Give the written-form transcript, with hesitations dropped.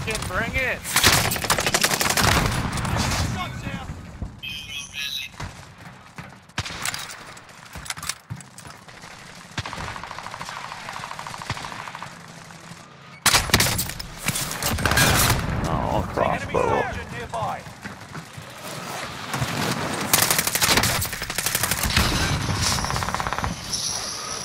Sergeant, bring it! Oh, crossbow. Enemy sergeant nearby!